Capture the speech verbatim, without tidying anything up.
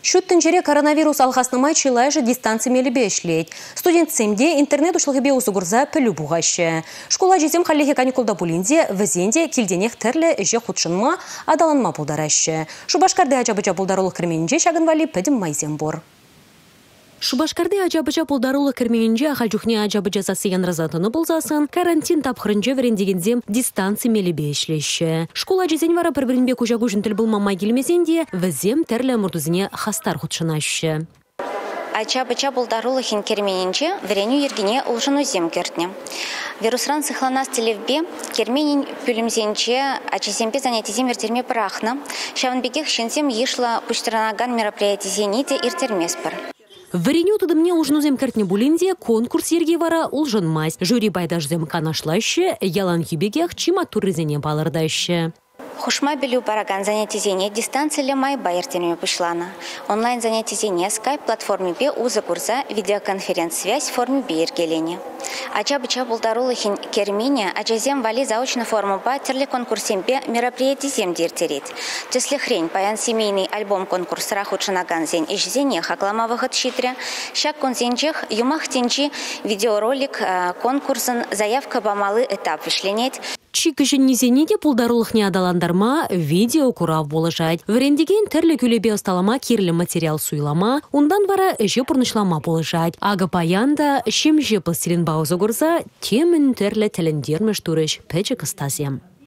Шуттынчере коронавирус алғасынымай чилайжы дистанция мелебе ішлейд. Студент семде интернет ұшлығыбе ұзығырза пілі бұғашы. Школа жезем қаллеге каникулда бұлінде, візенде келденек тірлі же құтшынма, адаланма бұлдарашы. Шубашкарды ажабыча бұлдарулы кірменінже шағынвали пәдім майзен бор. Шубашкарды ажабыча бұлдарулы кірменінже ағал жүхне ажабыча сасыян разатыны болзасын, карантин тапқырынже верендегензем дистанция мелебе ішлеші. Школа жезен вара бір-бірінбе көжагу жынтіл бұлмамай келмесенде, візем тірлі мұрдызіне хастар құтшынашы. Ача-бача бұлдарулы хин керменінче вереню ергене ұлжыну зем кертне. Вирусран сыхланас телевбе керменин пүлімзенче ачесемпе занятизем ертерме пырахна. Шавынбекех шенсем ешла пуштыранаган мероприятизените иртермеспір. Вереню тудымне ұлжынузем кертне бұлінде конкурс ерге вара ұлжынмайс. Жюри байдажзем канашлашы, ялан хибегех чима туррызене балырдашы. Хушма белю бараган занятизене дистанцияле май байыртенме пышлана. Онлайн занятизене скайп платформе бе узы курса видеоконференц-связь форме бе ергелене. Ача-быча бұлдарулы хин кермене ачазем вали заочно форму ба терлі конкурсем бе мероприятизем дертерет. Теслі хрень паян семейный альбом конкурс рахучынаган зен ишзене хаклама выход щитре. Шак конзенчех юмах тенчи видеоролик конкурсын заявка бамалы этап вишленет. Чикішін незенеде пұлдарулықне адаландарма видео курав болыжайд. Врендеген тірлі күлебе ұсталама керлі материал суйлама, ондан бара же пұрнышлама болыжайд. Ағы паянда шем же пластилин баузы көрза, темін тірлі тіліндермеш турыш пәчі кыстазем.